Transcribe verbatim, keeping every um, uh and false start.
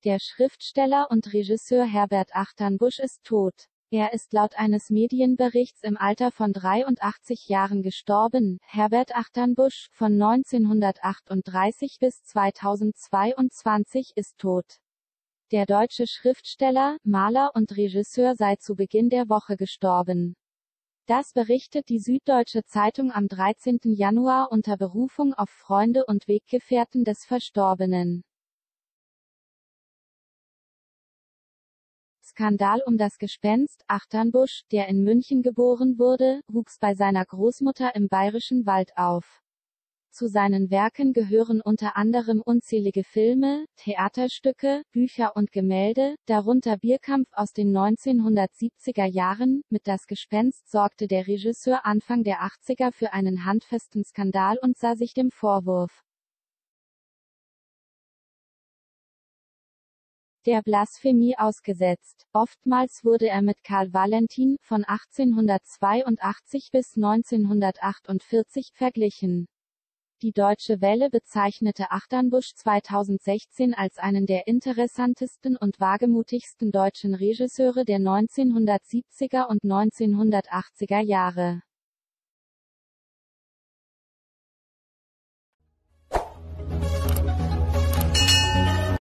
Der Schriftsteller und Regisseur Herbert Achternbusch ist tot. Er ist laut eines Medienberichts im Alter von dreiundachtzig Jahren gestorben. Herbert Achternbusch, von neunzehnhundertachtunddreißig bis zweitausendzweiundzwanzig, ist tot. Der deutsche Schriftsteller, Maler und Regisseur sei zu Beginn der Woche gestorben. Das berichtet die Süddeutsche Zeitung am dreizehnten Januar unter Berufung auf Freunde und Weggefährten des Verstorbenen. Skandal um das Gespenst. Achternbusch, der in München geboren wurde, wuchs bei seiner Großmutter im Bayerischen Wald auf. Zu seinen Werken gehören unter anderem unzählige Filme, Theaterstücke, Bücher und Gemälde, darunter Bierkampf aus den neunzehnhundertsiebziger Jahren. Mit Das Gespenst sorgte der Regisseur Anfang der achtziger für einen handfesten Skandal und sah sich dem Vorwurf der Blasphemie ausgesetzt. Oftmals wurde er mit Karl Valentin, von achtzehnhundertzweiundachtzig bis neunzehnhundertachtundvierzig, verglichen. Die Deutsche Welle bezeichnete Achternbusch zweitausendsechzehn als einen der interessantesten und wagemutigsten deutschen Regisseure der neunzehnhundertsiebziger und neunzehnhundertachtziger Jahre.